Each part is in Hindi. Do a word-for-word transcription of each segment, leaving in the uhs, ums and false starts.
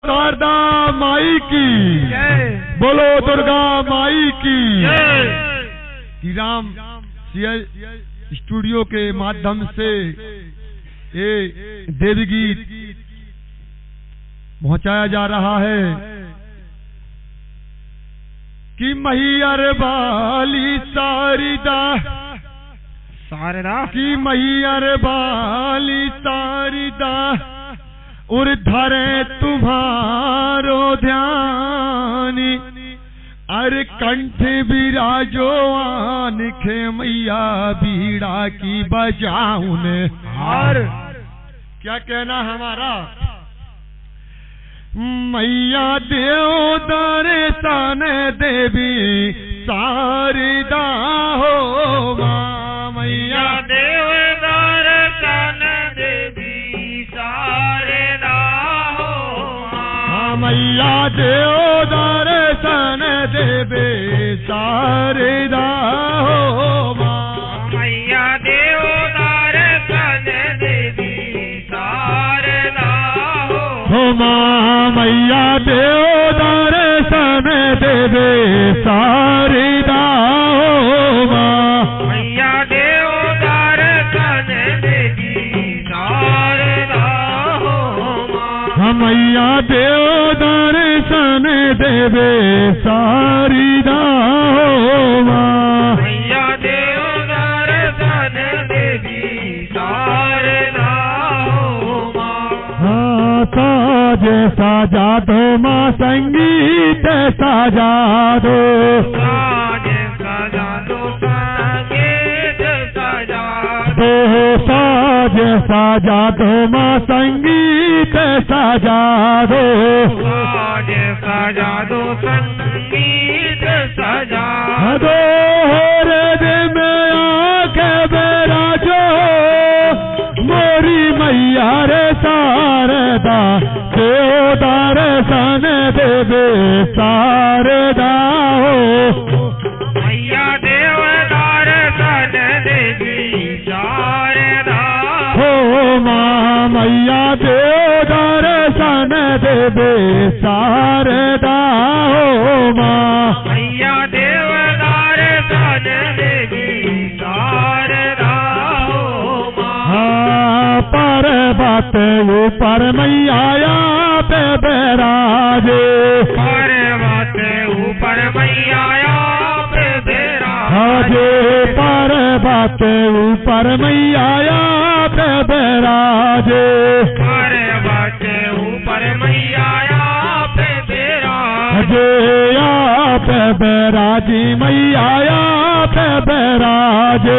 शारदा माई की बोलो, दुर्गा माई की कि राम स्टूडियो के माध्यम से ये देवी गीत पहुंचाया जा रहा है कि मैहर वाली शारदा शारदा की मैहर वाली शारदा उर्धरे तुम्हारो ध्यान, अरे कंठ विराजो आनिखे मैया बीड़ा की बजाऊन। और क्या कहना हमारा, मैया देव दर्शन देवी शारदा हो मां, मैया देव दर्शन देवी शारदा हो मां, मैया देव दर्शन देवी शारदा हो मां, मैया देव दर्शन देवी शारदा हो मां, मैया देव दर्शन देवी शारदा हो मां, मैया देव दर्शन देवी शारदा हो मां, मैया देव दर्शन देवी शारदा हो मां, मैया देव दर्शन देवी शारदा हो मां। साज साजा दो मां, संगीत साजा दो, साज सजा दो संगीत सजा दो साज साजा दो मां, संगीत साजा दो, साज सजा दो संगीत सजा दो हृदय में आके बैराजो मोरी मैया रे शारदा, देव दर्शन देवे शारदा हो, मैया देव दर्शन देवी शारदा हो मां, मैया देव दर्शन देवे शारदा हो मां, मैया देव दर्शन देवी शारदा हो मां। पर्वत ऊपर मैया पे बैराजे, पर्वत ऊपर मैया पे हाजे पर्वत ऊपर मैया पे बैराजे, पर्वत ऊपर मैया पे हाजे आप बैराजी मैया पे बैराजे,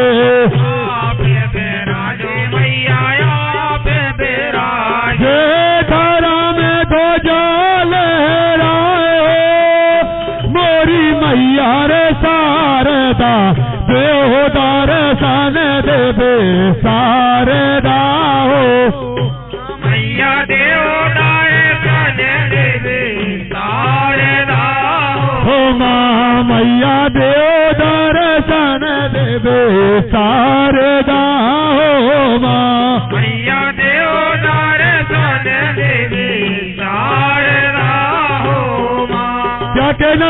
धरा में ध्वजा लहराए मोरी मैया रे शारदा, देव दर्शन देवे शारदा हो, मैया देव दर्शन देवे शारदा हो मां, मैया देव दर्शन देवे शारदा हो मां, मैया देव दर्शन देवी शारदा हो मां। क्या कहना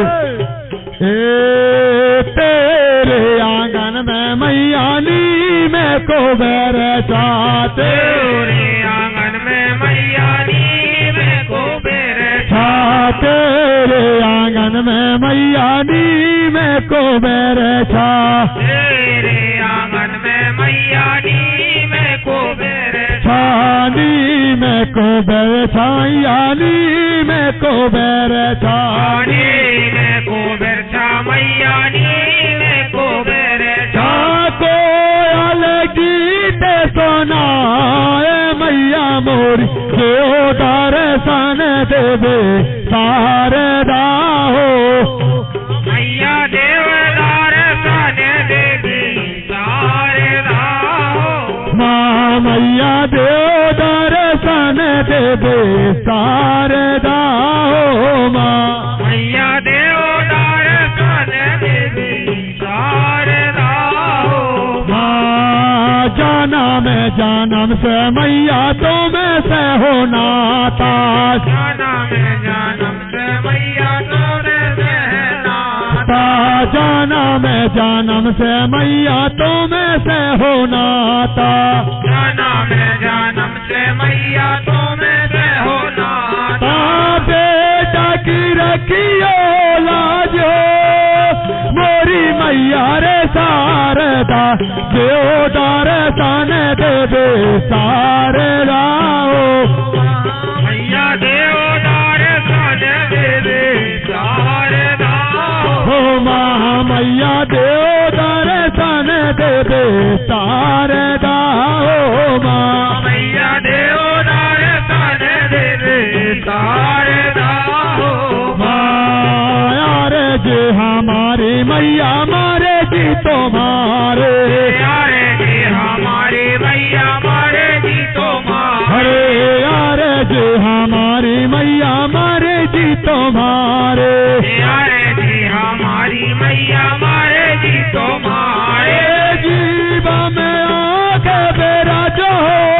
ए तेरे आंगन में मैया नी में को बैरछाते, तेरे आंगन में मैया नी में को बैरछा, तेरे आंगन में मैया नी में को बैरछा, तेरे आंगन में मैया नी में को बैरछा, नी में को बैरछा, नी में को बैरछा, नी में को बैरछा, मैया नी में को बैरछा, कोयल गीत सुनाए मैया मोरी, देव दर्शन देवे शारदा हो, मैया देव दर्शन देवी शारदा हो मां, मैया देव दर्शन देवे शारदा हो मां, मैया देव दर्शन देवी शारदा हो मां, जन्म जन्म से मैया तुम से हो नाता, जन्म जन्म से मैया तुम्हें से हो नाता, जन्म जन्म से मैया तुम्हें से हो नाता। बेटा की रखियो लाज हो मोरी मैया रे शारदा, देव दर्शन देवे शारदा हो मैया देव दर्शन देवे शारदा हो माँ मैया देव दर्शन देवे शारदा हो माँ मैया देव दर्शन देवे शारदा हो माँ। यारे जी हमारी मैया मारे जी तुम्हारे, यारे जी हमारी मैया मारे जी तुम्हारे, अरे यारे जी हमारी मैया मारे जी तुम्हारे, यारे जी हमारी मैया मारे जी तुम्हारे। जीवा में आके बेरा जो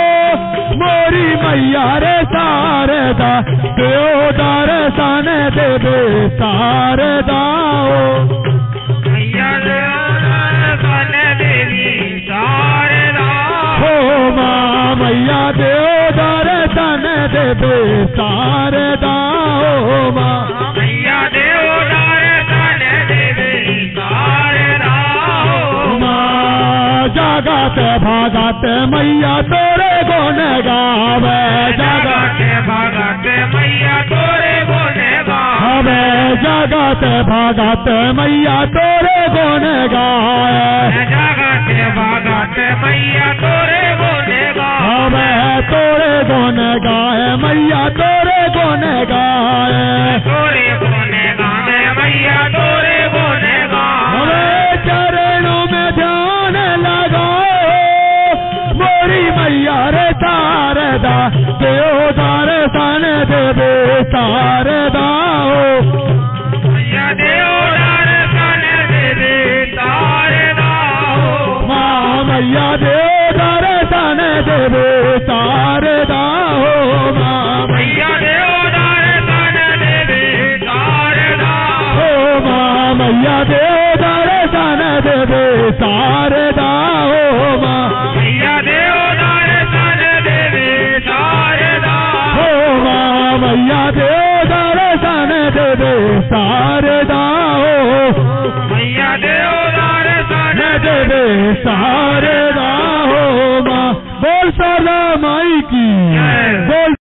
मोरी मैया रे शारदा, देव दर्शन देवे शारदा हो मैया देव दर्शन देवी शारदा हो माँ मैया देव दर्शन देवे शारदा हो माँ मैया देव दर्शन देवी शारदा हो माँ। जगत भगत मैया तोरे गुण गावे, जगत भगत मैया तोरे गुण गावे, जगत भगत मैया तोरे गुण गाए, जगत भगत मैया तोरे गुण गावे, तोरे गुण गाए मैया तोरे गुण गाए, तोरे गुण गावे मैया तोरे गुण गावे। चरणों में ध्यान लगाओ मोरी मैया रे शारदा, देव दर्शन देवे शारदा हो मैया देव दर्शन देवे शारदा हो माँ मैया देव दर्शन देवे शारदा हो माँ मैया देव दर्शन देवे शारदा हो माँ मैया देव दर्शन देवे शारदा हो माँ मैया देव दर्शन देवे शारदा हो माँ मैया देव दर्शन देवे शारदा हो मैया देव दर्शन देवे शारदा हो माँ। बोल शारदा माई की जय। बोल।